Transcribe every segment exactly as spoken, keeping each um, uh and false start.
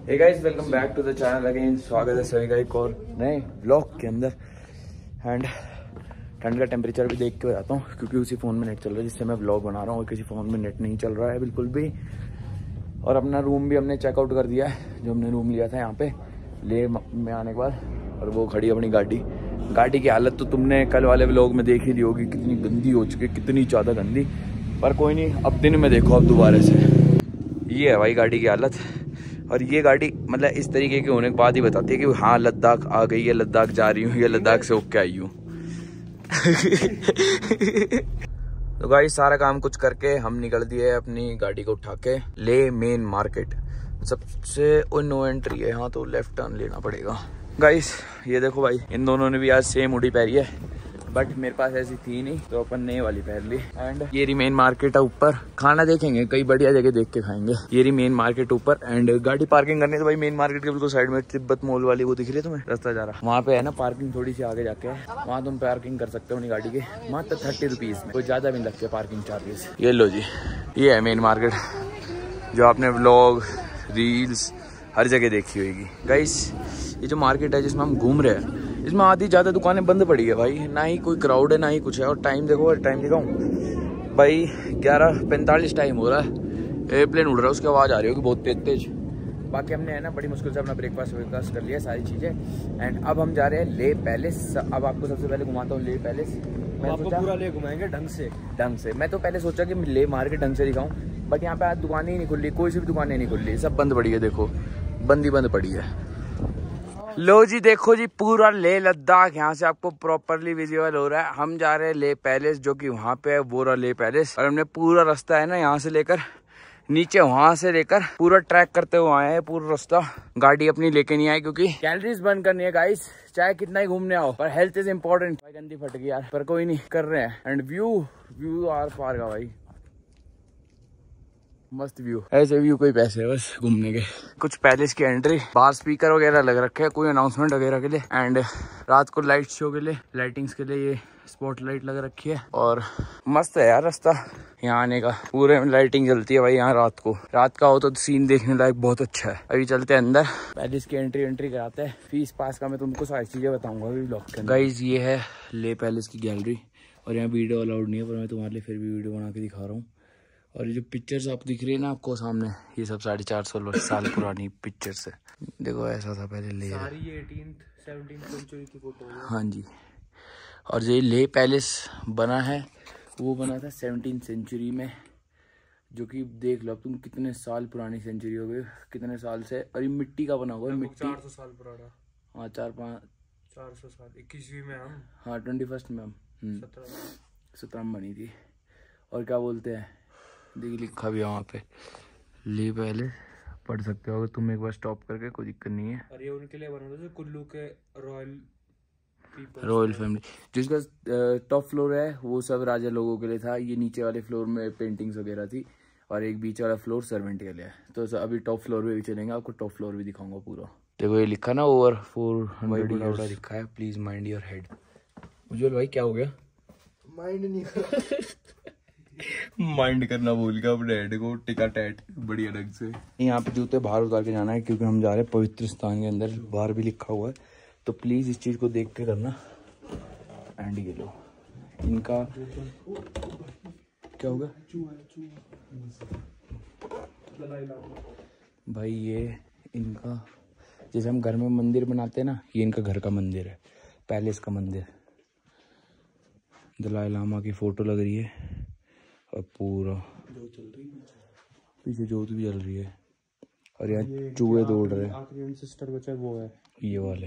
Hey guys, welcome back to the channel again. स्वागत है सभी का एक और नए व्लॉग के अंदर। एंड ठंड का टेम्परेचर भी देख के जाता हूँ क्योंकि उसी फ़ोन में नेट चल रहा है जिससे मैं व्लॉग बना रहा हूँ, और किसी फ़ोन में नेट नहीं चल रहा है बिल्कुल भी। और अपना रूम भी हमने चेकआउट कर दिया है, जो हमने रूम लिया था यहाँ पे ले में आने के बाद। और वो खड़ी अपनी गाड़ी गाड़ी की हालत तो तुमने कल वाले व्लॉग में देख ही ली होगी, कितनी गंदी हो चुकी है, कितनी ज़्यादा गंदी। पर कोई नहीं, अब दिन में देखो अब दोबारा से। ये है भाई गाड़ी की हालत। और ये गाड़ी मतलब इस तरीके की होने के बाद ही बताती है कि हाँ लद्दाख आ गई है, लद्दाख जा रही हूँ या लद्दाख से होके आई हूँ। तो गाइस सारा काम कुछ करके हम निकल दिए अपनी गाड़ी को उठा के ले मेन मार्केट। सबसे नो एंट्री है यहाँ, तो लेफ्ट टर्न लेना पड़ेगा। गाइस ये देखो भाई, इन दोनों ने भी आज सेम हुडी पहनी है, बट मेरे पास ऐसी थी नहीं तो अपन नई वाली पहन ली। एंड ये री मेन मार्केट है ऊपर। खाना देखेंगे, कई बढ़िया जगह देख के खाएंगे। ये री मेन मार्केट ऊपर। एंड गाड़ी पार्किंग करनी तो भाई मेन मार्केट के बिल्कुल साइड में तिब्बत मॉल वाली वो दिख रही है तुम्हें, रास्ता जा रहा वहाँ पे है ना पार्किंग, थोड़ी सी आगे जाके है, वहाँ तुम पार्किंग कर सकते हो अपनी गाड़ी के मात्र थर्टी रुपीज में, कोई ज्यादा भी नहीं लगते पार्किंग चार्जेस। ये लो जी, ये है मेन मार्केट जो आपने व्लॉग रील्स हर जगह देखी होगी। गाइस ये जो मार्केट है जिसमें हम घूम रहे हैं, इसमें आधी ज़्यादा दुकानें बंद पड़ी है भाई, ना ही कोई क्राउड है ना ही कुछ है। और टाइम देखो, टाइम दिखाऊं भाई, ग्यारह पैंतालीस टाइम हो रहा है। एयरप्लेन उड़ रहा है, उसकी आवाज़ आ रही होगी बहुत तेज तेज। बाकी हमने है ना बड़ी मुश्किल से अपना ब्रेकफास्ट वेकफास्ट कर लिया सारी चीज़ें। एंड अब हम जा रहे हैं ले पैलेस। अब आपको सबसे पहले घुमाता हूँ ले पैलेस। मैं आपको पूरा ले घुमाएंगे ढंग से ढंग से मैं तो पहले सोचा कि ले मार्केट ढंग से दिखाऊँ, बट यहाँ पे आज दुकानें ही नहीं खुल रही, कोई सी भी दुकानें नहीं खुल रही, सब बंद पड़ी है। देखो बंद ही बंद पड़ी है। लो जी देखो जी, पूरा ले लद्दाख यहाँ से आपको प्रॉपरली विजिबल हो रहा है। हम जा रहे हैं ले पैलेस, जो कि वहाँ पे है वो रहा ले पैलेस। और हमने पूरा रास्ता है ना यहाँ से लेकर नीचे वहाँ से लेकर पूरा ट्रैक करते हुए आए हैं पूरा रास्ता। गाड़ी अपनी लेके नहीं आए क्योंकि कैलोरीज बर्न करनी है गाइस, चाहे कितना ही घूमने आओ, पर हेल्थ इज इम्पोर्टेंट। भाई गंदी फट गई यार, पर कोई नहीं, कर रहे हैं। एंड व्यू व्यू आर पार का भाई, मस्त व्यू। ऐसे व्यू कोई पैसे है बस घूमने के। कुछ पैलेस की एंट्री, बाहर स्पीकर वगैरह लग रखे हैं कोई अनाउंसमेंट वगैरह के लिए। एंड रात को लाइट शो के लिए, लाइटिंग्स के लिए ये स्पॉट लाइट लग रखी है। और मस्त है यार रास्ता यहाँ आने का, पूरे में लाइटिंग जलती है भाई यहाँ रात को। रात का हो तो सीन देखने लायक बहुत अच्छा है। अभी चलते हैं अंदर, पैलेस की एंट्री एंट्री कराते हैं। फीस पास का मैं तुमको सारी चीजें बताऊंगा अभी ब्लॉग के अंदर। गाइस ये है ले पैलेस की गैलरी, और यहाँ वीडियो अलाउड नहीं है, पर मैं तुम्हारे लिए फिर भी वीडियो बना के दिखा रहा हूँ। और ये जो पिक्चर्स आप दिख रही है ना आपको सामने, ये सब साढ़े चार सौ साल पुरानी पिक्चर्स है। देखो ऐसा था पहले ले, सारी ये एटीन्थ सेवनटीन्थ सेंचुरी की फोटो है। हाँ जी। और जो ले पैलेस बना है वो बना था सेवनटीन सेंचुरी में, जो कि देख लो तुम कितने साल पुरानी सेंचुरी हो गई, कितने साल से। और ये मिट्टी का बना हुआ है, मिट्टी चार सौ साल पुराना। हाँ चार पाँच चार सौ साल, इक्कीसवीं में हम, हाँ ट्वेंटी फर्स्ट में हम सत्रह में बनी थी। और क्या बोलते हैं, देखिए लिखा भी है वहाँ पे ले पैलेस, पढ़ सकते हो अगर तुम एक बार स्टॉप करके, कोई दिक्कत नहीं है। और ये उनके लिए बना था कुल्लू के रॉयल रॉयल फैमिली, जिसका टॉप फ्लोर है वो सब राजा लोगों के लिए था। ये नीचे वाले फ्लोर में पेंटिंग्स वगैरह थी, और एक बीच वाला फ्लोर सर्वेंट के लिए। तो अभी टॉप फ्लोर पे भी चलेंगे, आपको टॉप फ्लोर भी दिखाऊंगा पूरा। देखो ये लिखा ना ओवर फोर हंड्रेड ईयर्स लिखा है, please mind your head. Ujjwal भाई क्या हो गया? माइंड नहीं माइंड करना भूल गया अपने हेड को, टिका टैट बढ़िया ढंग से। यहाँ पे जूते बाहर उतार के जाना है क्योंकि हम जा रहे हैं पवित्र स्थान के अंदर, बाहर भी लिखा हुआ है, तो प्लीज इस चीज को देख के करना। एंड ये लो इनका क्या होगा भाई, ये इनका जैसे हम घर में मंदिर बनाते हैं ना, ये इनका घर का मंदिर है, पैलेस का मंदिर। दलाई लामा की फोटो लग रही है, और पूरा पीछे जोत भी जल रही है, और यहाँ चूहे दौड़ रहे हैं। आखिरी सिस्टर बचा वो है ये वाले,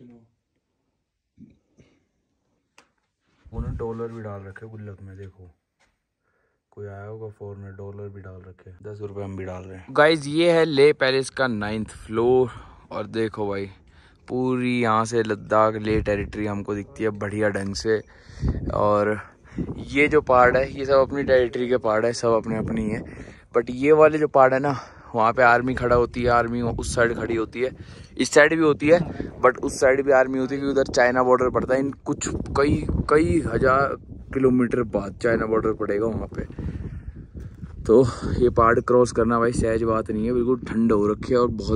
उन्होंने डॉलर भी डाल रखे गुल्लक में। देखो कोई आया होगा फॉरनर, डॉलर भी डाल रखे, दस रुपए हम भी डाल रहे हैं। गाइज ये है ले पैलेस का नाइन्थ फ्लोर, और देखो भाई पूरी यहाँ से लद्दाख ले टेरिटरी हमको दिखती है बढ़िया ढंग से। और ये जो पार्ट है ये सब अपनी टेरिटरी के पार्ट है, सब अपने अपनी है। बट ये वाले जो पार्ट है ना, वहाँ पे आर्मी खड़ा होती है, आर्मी उस साइड खड़ी होती है, इस साइड भी होती है, बट उस साइड भी आर्मी होती है क्योंकि उधर चाइना बॉर्डर पड़ता है। इन कुछ कई कई हजार किलोमीटर बाद चाइना बॉर्डर पड़ेगा वहाँ पे। तो ये पहाड़ क्रॉस करना भाई सहज बात नहीं है, बिल्कुल ठंड हो रखी है और बहुत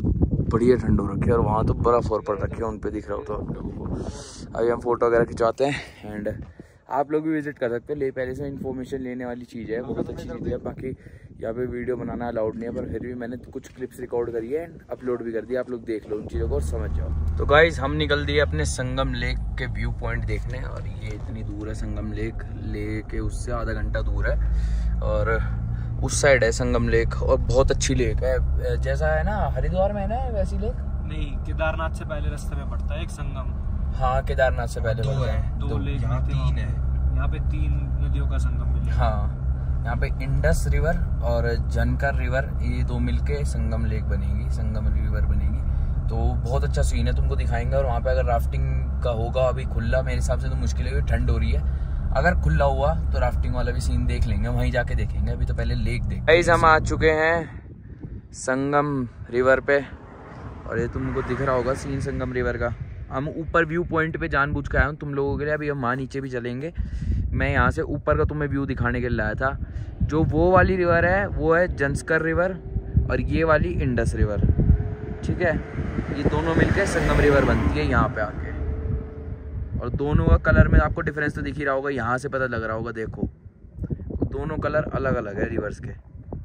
बढ़िया ठंड हो रखी है और वहाँ तो बर्फ़ और पड़ रखी है, उन पे दिख रहा हो तो आप लोगों को। अभी हम फोटो वगैरह खिंचवाते हैं एंड आप लोग भी विजिट कर सकते हो। ले पहले से इन्फॉर्मेशन लेने वाली चीज़ है, बहुत अच्छी चीज़ है। बाकी यहाँ पे वीडियो बनाना अलाउड नहीं है, पर फिर भी मैंने कुछ क्लिप्स रिकॉर्ड करी है एंड अपलोड भी कर दिया। आप लोग देख लो उन चीज़ों को और समझ जाओ। तो गाइज हम निकल दिए अपने संगम लेक के व्यू पॉइंट देखने, और ये इतनी दूर है संगम लेक, ले के उससे आधा घंटा दूर है और उस साइड है संगम लेक, और बहुत अच्छी लेक है। जैसा है ना हरिद्वार में है ना वैसी लेक नहीं, केदारनाथ से पहले रास्ते में पड़ता है एक संगम। हाँ केदारनाथ से पहले दो है, दो लेक यहाँ तीन है, यहाँ पे तीन नदियों का संगम मिलेगा। हाँ यहाँ पे इंडस रिवर और जनकर रिवर, ये दो मिलके संगम लेक बनेगी, संगम रिवर बनेगी। तो बहुत अच्छा सीन है, तुमको दिखाएंगे। और वहाँ पे अगर राफ्टिंग का होगा, अभी खुला मेरे हिसाब से तो मुश्किल है, ठंड हो रही है। अगर खुला हुआ तो राफ्टिंग वाला भी सीन देख लेंगे, वहीं जाके देखेंगे। अभी तो पहले लेक देख। गाइस हम आ चुके हैं संगम रिवर पे, और ये तुमको दिख रहा होगा सीन संगम रिवर का। हम ऊपर व्यू पॉइंट पे जानबूझ के आया हूँ तुम लोगों के लिए। अभी हम वहाँ नीचे भी चलेंगे। मैं यहाँ से ऊपर का तुम्हें व्यू दिखाने के लिए लाया था। जो वो वाली रिवर है वो है जंस्कर रिवर, और ये वाली इंडस रिवर, ठीक है। ये दोनों मिलकर संगम रिवर बनती है यहाँ पे आके, और दोनों का कलर में आपको डिफरेंस तो दिख ही रहा होगा, यहाँ से पता लग रहा होगा। देखो दोनों कलर अलग अलग है रिवर्स के।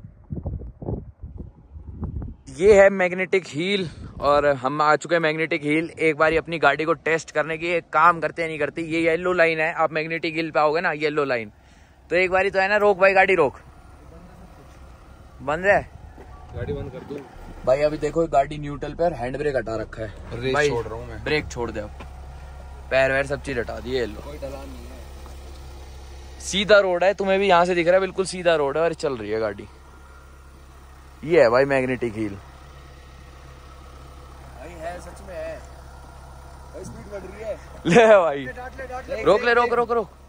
ये है मैग्नेटिक हील, और हम आ चुके हैं मैग्नेटिक हील। एक बार अपनी गाड़ी को टेस्ट करने की, एक काम करते हैं नहीं करती। ये येलो लाइन है, आप मैग्नेटिक हील पे आओगे ना, येलो लाइन, तो एक बारी तो है ना, रोक भाई गाड़ी रोक। बंद है गाड़ी, बंद कर दूं भाई। अभी देखो गाड़ी न्यूट्रल पे और हैंड ब्रेक हटा रखा है भाई, छोड़ रहा हूँ मैं। ब्रेक छोड़ दे, अब पैर वैर सब चीज हटा दिए। लो कोई ढलान नहीं है, सीधा रोड है, तुम्हें भी यहाँ से दिख रहा है, बिल्कुल सीधा रोड है और चल रही है गाड़ी। ये है भाई मैग्नेटिक हील, है सच में है भाई, स्पीड बढ़ रही है। ले भाई रोक ले, रोक रोक रोक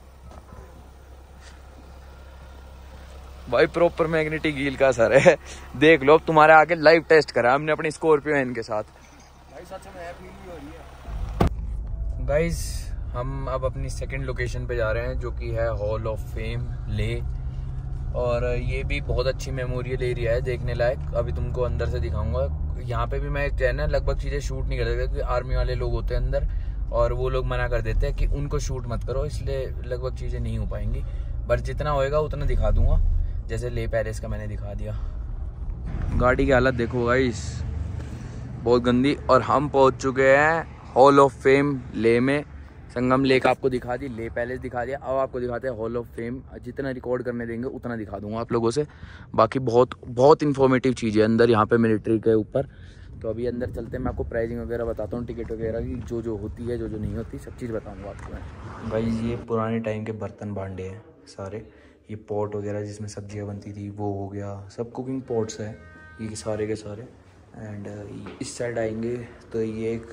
भाई। प्रॉपर मैग्नेटिक हील का असर है, देख लो। अब तुम्हारे आगे लाइव टेस्ट करा हमने अपनी स्कॉर्पियो एन के साथ भाई, सच में है, फील ही हो रही है। गाइज हम अब अपनी सेकंड लोकेशन पे जा रहे हैं, जो कि है हॉल ऑफ फेम ले, और ये भी बहुत अच्छी मेमोरियल एरिया है, देखने लायक। अभी तुमको अंदर से दिखाऊंगा। यहाँ पे भी मैं जो है ना लगभग चीज़ें शूट नहीं कर सकता, क्योंकि आर्मी वाले लोग होते हैं अंदर, और वो लोग मना कर देते हैं कि उनको शूट मत करो, इसलिए लगभग चीज़ें नहीं हो पाएंगी। बट जितना होएगा उतना दिखा दूंगा, जैसे ले पैलेस का मैंने दिखा दिया। गाड़ी की हालत देखो गाइस, बहुत गंदी। और हम पहुँच चुके हैं हॉल ऑफ फेम ले में। संगम लेक आपको दिखा दी, ले पैलेस दिखा दिया, अब आपको दिखाते हैं हॉल ऑफ फेम। जितना रिकॉर्ड करने देंगे उतना दिखा दूंगा आप लोगों से। बाकी बहुत बहुत इन्फॉर्मेटिव चीज़ है अंदर, यहाँ पे मिलिट्री के ऊपर। तो अभी अंदर चलते हैं, मैं आपको प्राइसिंग वगैरह बताता हूँ, टिकट वगैरह की जो जो होती है, जो जो नहीं होती, सब चीज़ बताऊँगा आपको मैं। भाई ये पुराने टाइम के बर्तन भांडे हैं सारे। ये पॉट वगैरह जिसमें सब्जियाँ बनती थी वो हो गया, सब कुकिंग पॉट्स हैं ये सारे के सारे। एंड इस साइड आएंगे तो ये एक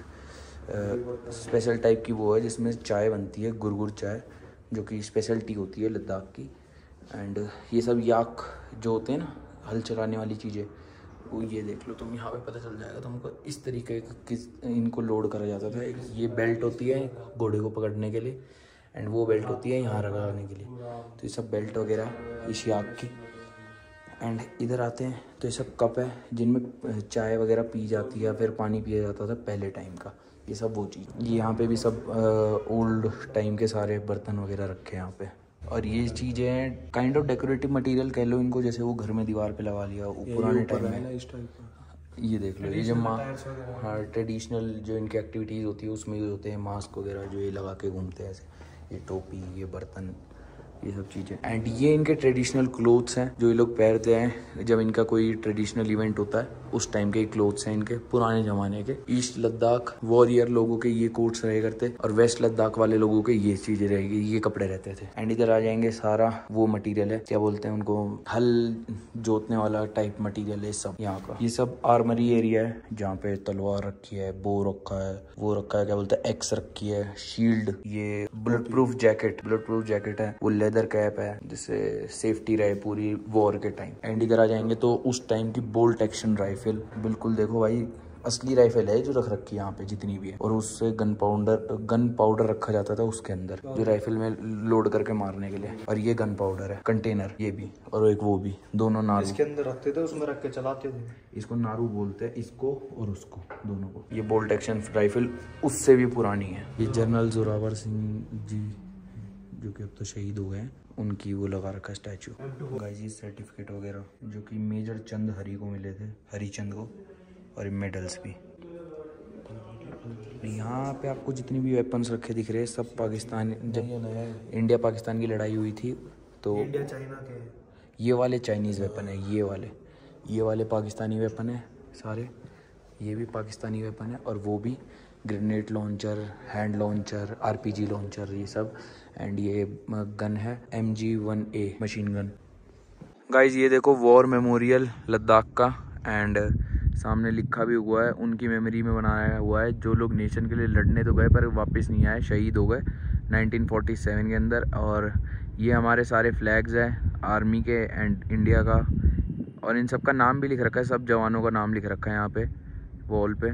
स्पेशल टाइप की वो है जिसमें चाय बनती है, गुरगुर चाय, जो कि स्पेशलिटी होती है लद्दाख की। एंड ये सब याक जो होते हैं ना, हल चलाने वाली चीज़ें, वो ये देख लो तुम, यहाँ पे पता चल जाएगा तुमको। इस तरीके का किस इनको लोड करा जाता था। ये बेल्ट होती है घोड़े को पकड़ने के लिए, एंड वो बेल्ट होती है यहाँ लगाने के लिए। तो ये सब बेल्ट वगैरह इस याक की। एंड इधर आते हैं तो ये सब कप है जिनमें चाय वगैरह पी जाती है, फिर पानी पिया जाता था पहले टाइम का। ये सब वो चीज़, ये यहाँ पे भी सब ओल्ड टाइम के सारे बर्तन वगैरह रखे हैं यहाँ पे। और ये चीज़ें हैं काइंड ऑफ डेकोरेटिव मटेरियल कह लो इनको, जैसे वो घर में दीवार पे लगा लिया पुराने टाइम में। इस टाइप का ये देख लो, ये जो माँ, हाँ ट्रेडिशनल जो इनकी एक्टिविटीज़ होती है उसमें यूज़ होते हैं मास्क वगैरह, जो ये लगा के घूमते हैं ऐसे। ये टोपी, ये बर्तन, ये सब चीज़ें। एंड ये इनके ट्रेडिशनल क्लोथ्स हैं जो ये लोग पहनते हैं जब इनका कोई ट्रेडिशनल इवेंट होता है, उस टाइम के क्लोथ्स हैं इनके, पुराने ज़माने के। ईस्ट लद्दाख वॉरियर लोगों के ये कोट्स रहे करते, और वेस्ट लद्दाख वाले लोगों के ये चीज़ें रहेगी, ये कपड़े रहते थे। एंड इधर आ जाएंगे सारा वो मटीरियल है, क्या बोलते हैं उनको, हल जोतने वाला टाइप मटीरियल है सब यहाँ का। ये सब आर्मरी एरिया है जहाँ पे तलवार रखी है, बो रखा है, वो रखा है, क्या बोलते हैं, एक्स रखी है, शील्ड, ये bullet proof jacket, bullet proof jacket है, वो लेदर कैप है जिससे सेफ्टी रहे पूरी वॉर के टाइम। एंड इधर आ जाएंगे तो उस टाइम की बोल्ट एक्शन राइफल, बिल्कुल देखो भाई असली राइफल है जो रख रखी है यहाँ पे जितनी भी है, और उससे गन पाउडर गन पाउडर रखा जाता था उसके अंदर, जो राइफल में लोड करके मारने के लिए। और ये गन पाउडर है कंटेनर, ये भी और एक वो भी, दोनों नारू इसके अंदर रखते थे, उसमें रख के चलाते थे। इसको नारू बोलते हैं, इसको और उसको, दोनों को। ये बोल्ट एक्शन राइफल उससे भी पुरानी है। ये जनरल जोरावर सिंह जी जो कि अब तो शहीद हो गए हैं, उनकी वो लगा रखा स्टैचू। गाइस ये सर्टिफिकेट वगैरह जो कि मेजर चंद हरी को मिले थे, हरीचंद को, और मेडल्स भी। यहाँ पे आपको जितनी भी वेपन्स रखे दिख रहे हैं सब पाकिस्तान, जब इंडिया पाकिस्तान की लड़ाई हुई थी तो इंडिया चाइना के, ये वाले चाइनीज़ वेपन है, ये वाले ये वाले पाकिस्तानी वेपन है सारे, ये भी पाकिस्तानी वेपन है, और वो भी grenade launcher, hand launcher, RPG launcher, ये सब। एंड ये गन है M G one A machine gun. Guys ये देखो वॉर मेमोरियल लद्दाख का, एंड सामने लिखा भी हुआ है, उनकी मेमोरी में बनाया हुआ है, जो लोग नेशन के लिए लड़ने तो गए पर वापस नहीं आए, शहीद हो गए नाइनटीन फोर्टी सेवन के अंदर। और ये हमारे सारे फ्लैग्स हैं आर्मी के एंड इंडिया का, और इन सब का नाम भी लिख रखा है, सब जवानों का नाम लिख रखा है यहाँ पे वॉल पे।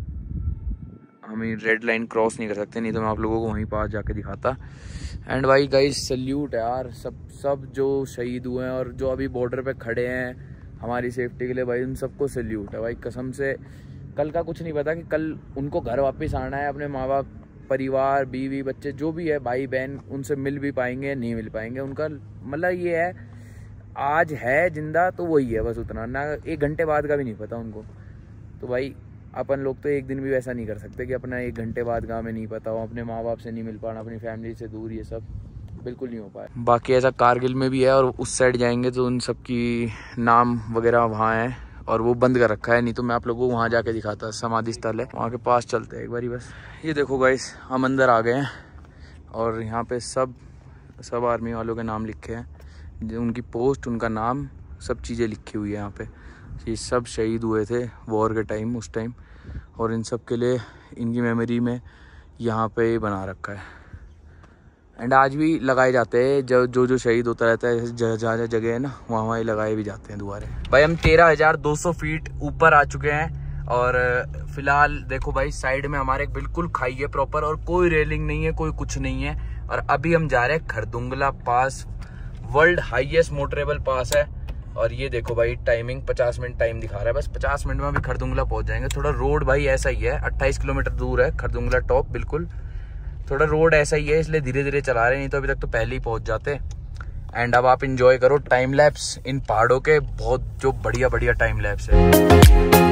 हम रेड लाइन क्रॉस नहीं कर सकते, नहीं तो मैं आप लोगों को वहीं पास जाके दिखाता। एंड भाई गाइस सल्यूट है यार, सब सब जो शहीद हुए हैं और जो अभी बॉर्डर पे खड़े हैं हमारी सेफ्टी के लिए, भाई उन सबको सल्यूट है भाई कसम से। कल का कुछ नहीं पता कि कल उनको घर वापस आना है, अपने माँ बाप, परिवार, बीवी, बच्चे जो भी है, भाई बहन, उनसे मिल भी पाएंगे नहीं मिल पाएंगे। उनका मतलब ये है आज है जिंदा तो वही है बस, उतना ना, एक घंटे बाद का भी नहीं पता उनको। तो भाई अपन लोग तो एक दिन भी वैसा नहीं कर सकते कि अपना एक घंटे बाद गाँव में नहीं पता हो, अपने माँ बाप से नहीं मिल पाना, अपनी फैमिली से दूर, ये सब बिल्कुल नहीं हो पाया। बाकी ऐसा कारगिल में भी है, और उस साइड जाएंगे तो उन सब की नाम वगैरह वहाँ है, और वो बंद कर रखा है, नहीं तो मैं आप लोगों को वहाँ जाके दिखाता। समाधि स्थल है, वहाँ के पास चलते हैं एक बारी बस। ये देखो गाइस हम अंदर आ गए हैं, और यहाँ पे सब सब आर्मी वालों के नाम लिखे हैं, उनकी पोस्ट, उनका नाम, सब चीज़ें लिखी हुई है यहाँ पे। ये सब शहीद हुए थे वॉर के टाइम, उस टाइम, और इन सब के लिए इनकी मेमोरी में यहाँ पे बना रखा है। एंड आज भी लगाए जाते हैं, जो जो जो शहीद होता रहता है जहाँ जहाँ जगह है ना, वहाँ वहाँ लगाए भी जाते हैं दोबारा। भाई हम तेरह हजार दो सौ फीट ऊपर आ चुके हैं, और फिलहाल देखो भाई साइड में हमारे बिल्कुल खाई है प्रॉपर, और कोई रेलिंग नहीं है, कोई कुछ नहीं है। और अभी हम जा रहे हैं Khardungla pass, world highest motorable pass है। और ये देखो भाई टाइमिंग पचास मिनट टाइम दिखा रहा है, बस पचास मिनट में अभी खरदुंगला पहुंच जाएंगे। थोड़ा रोड भाई ऐसा ही है, अट्ठाईस किलोमीटर दूर है खरदुंगला टॉप, बिल्कुल थोड़ा रोड ऐसा ही है, इसलिए धीरे धीरे चला रहे हैं, नहीं तो अभी तक तो पहले ही पहुंच जाते। एंड अब आप इंजॉय करो टाइम लैप्स इन पहाड़ों के, बहुत जो बढ़िया बढ़िया टाइम लैप्स है।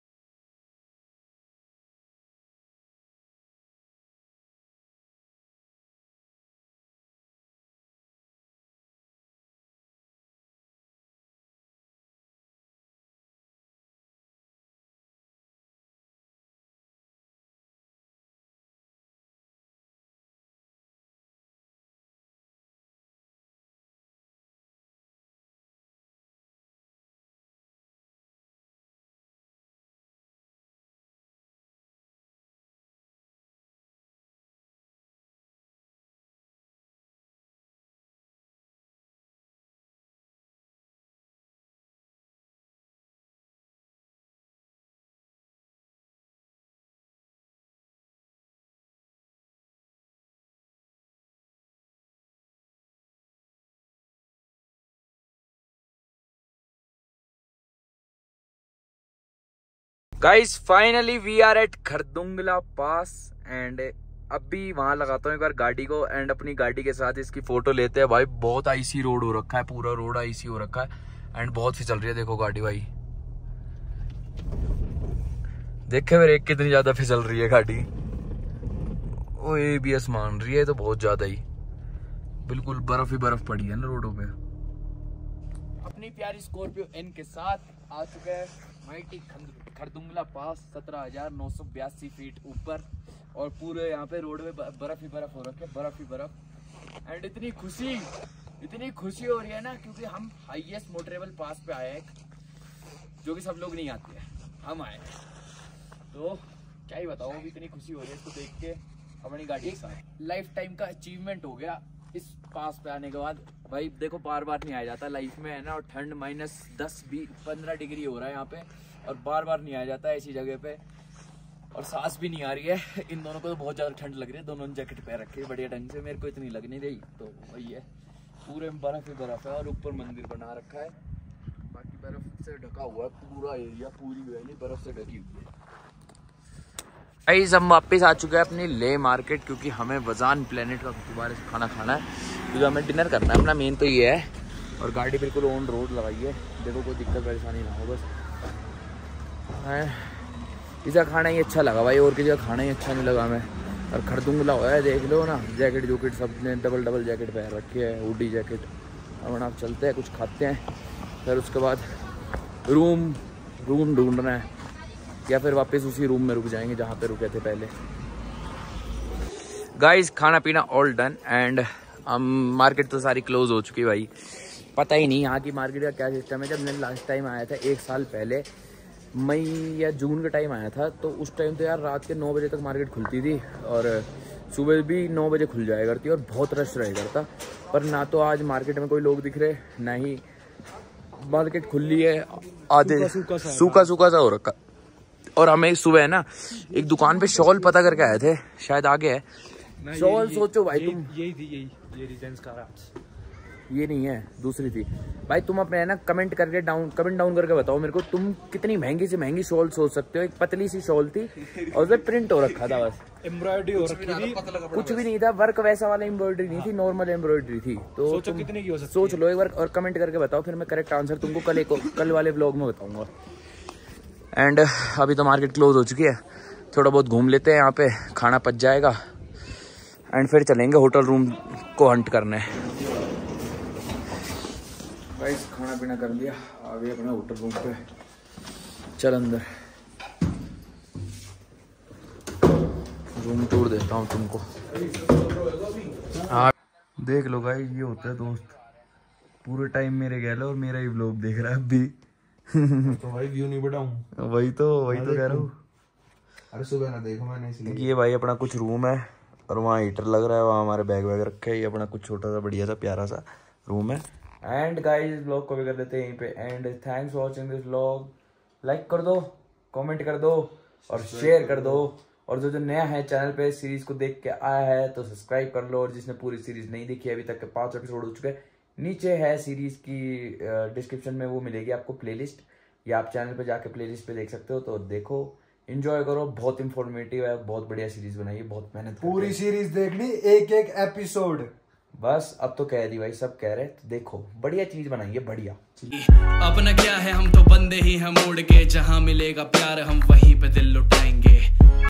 Guys finally we are at Khardungla pass, and अभी वहां लगाता हूँ एक बार गाड़ी को, एंड अपनी गाड़ी के साथ इसकी फोटो लेते हैं। भाई बहुत आईसी रोड हो रखा है, पूरा रोड आईसी हो रखा है, एंड बहुत फिसल रही है। देखो गाड़ी भाई, देखे मेरे कितनी ज्यादा फिसल रही है गाड़ी, ओ एबीएस मान रही है तो बहुत ज्यादा ही, बिल्कुल बर्फ ही बर्फ पड़ी है ना रोडों पे। अपनी प्यारी स्कॉर्पियो एन के साथ आ चुके हैं माइटी खरदुंगला पास, सत्रह हजार नौ सौ बयासी फीट ऊपर, और पूरे यहाँ पे रोड में बर्फ ही बर्फ हो रखी है, बर्फ ही बर्फ। एंड इतनी खुशी इतनी खुशी हो रही है ना, क्योंकि हम हाईएस्ट मोटरेबल पास पे आए हैं, जो कि सब लोग नहीं आते हैं, हम आए हैं, तो क्या ही बताओ, अभी इतनी खुशी हो रही है इसको देख के अपनी गाड़ी के साथ। लाइफ टाइम का अचीवमेंट हो गया इस पास पे आने के बाद। भाई देखो बार बार नहीं आया जाता लाइफ में, है ना, और ठंड माइनस दस बीस पंद्रह डिग्री हो रहा है यहाँ पे, और बार बार नहीं आया जाता है ऐसी जगह पे, और सांस भी नहीं आ रही है। इन दोनों को तो बहुत ज़्यादा ठंड लग रही है, दोनों ने जैकेट पहन रखी है बढ़िया ढंग से, मेरे को इतनी लग नहीं रही। तो वही है, पूरे में बर्फ़ ही बर्फ़ है और ऊपर मंदिर बना रखा है, बाकी बर्फ़ से ढका हुआ है पूरा एरिया, पूरी वैली बर्फ़ से ढकी हुई है। गाइस हम वापस आ चुके हैं अपनी ले मार्केट, क्योंकि हमें वजान प्लेनेट का दोबारा से खाना खाना है, क्योंकि हमें डिनर करना है। अपना मेन तो ये है, और गाड़ी बिल्कुल ऑन रोड लगाई है, देखो कोई दिक्कत परेशानी ना हो बस। इसका खाना ही अच्छा लगा भाई, और किसी का खाना ही अच्छा नहीं लगा हमें। और खरदुंगला हुआ है, देख लो ना, जैकेट जूकेट सब ने डबल डबल जैकेट पहन रखी है, हुडी जैकेट। अब आप चलते हैं, कुछ खाते हैं, फिर उसके बाद रूम रूम ढूंढना है, या फिर वापस उसी रूम में रुक जाएंगे जहाँ पे रुके थे पहले। गाइस खाना पीना ऑल डन, एंड हम मार्केट तो सारी क्लोज हो चुकी है भाई। पता ही नहीं यहाँ की मार्केट का क्या सिस्टम है। जब मैं लास्ट टाइम आया था एक साल पहले, मई या जून के टाइम आया था, तो उस टाइम तो यार रात के नौ बजे तक मार्केट खुलती थी, और सुबह भी नौ बजे खुल जाया करती, और बहुत रश रहा करता। पर ना तो आज मार्केट में कोई लोग दिख रहे, ना ही मार्केट खुली है, आधे सूखा सूखा सा हो रखा। और हमें सुबह है ना एक दुकान पे शॉल पता करके आए थे, शायद आगे है शॉल। सोचो भाई तुम, यही थी, यही ये रिजेंस का ये नहीं है, दूसरी थी भाई। तुम अपने है ना कमेंट करके डाउन कमेंट डाउन करके बताओ मेरे को, तुम कितनी महंगी से महंगी शॉल सोच सकते हो। एक पतली सी शॉल थी और उसमें प्रिंट हो रखा था, बस एम्ब्रॉयडरी हो रखी थी, कुछ भी नहीं था, वर्क वैसा वाला एम्ब्रॉयडरी नहीं थी, नॉर्मल एम्ब्रॉयडरी थी। तो सोचो कितने की हो सकती सोच लो एक बार और कमेंट करके बताओ, फिर मैं करेक्ट आंसर तुमको कल एक कल वाले ब्लॉग में बताऊंगा। एंड अभी तो मार्केट क्लोज हो चुकी है, थोड़ा बहुत घूम लेते हैं यहाँ पे, खाना पच जाएगा, एंड फिर चलेंगे होटल रूम को हंट करने। गाइस खाना पीना कर लिया, आ गए अपने होटल रूम पे, चल अंदर रूम टूर देता हूँ तुमको। हाँ देख लो गाइस, ये होता है दोस्त, पूरे टाइम मेरे गए और मेरा ही व्लॉग देख रहा है अभी। तो भाई व्यू नहीं बढ़ाऊं, वही तो वही तो कह रहा हूँ। अरे सुबह ना देखो मैंने इसलिए। ये भाई अपना कुछ रूम है, और वहाँ हीटर लग रहा है, वहाँ हमारे बैग वैग रखे हैं। ये अपना कुछ छोटा सा बढ़िया सा प्यारा सा रूम है। एंड गाइस ब्लॉग को भी कर देते हैं यहीं पे end. Thanks for watching this vlog. Like कर दो, कमेंट कर दो और शेयर कर दो, और जो जो नया है चैनल पे सीरीज को देख के आया है तो सब्सक्राइब कर लो, और जिसने पूरी सीरीज नहीं देखी अभी तक के पांच एपिसोड हो चुके हैं, नीचे है सीरीज की डिस्क्रिप्शन में, वो मिलेगी आपको प्लेलिस्ट, या आप चैनल पे जाके प्लेलिस्ट पे देख सकते हो। तो देखो, एंजॉय करो, बहुत इंफॉर्मेटिव है, बहुत बढ़िया सीरीज बनाई है, बहुत मेहनत पूरी सीरीज देखनी, एक एक एपिसोड। बस अब तो कह दी भाई, सब कह रहे, तो देखो बढ़िया चीज बनाई है, बढ़िया। अपना क्या है, हम तो बंदे ही हम उड़ के, जहाँ मिलेगा प्यार हम वहीं पे दिल लुटाएंगे।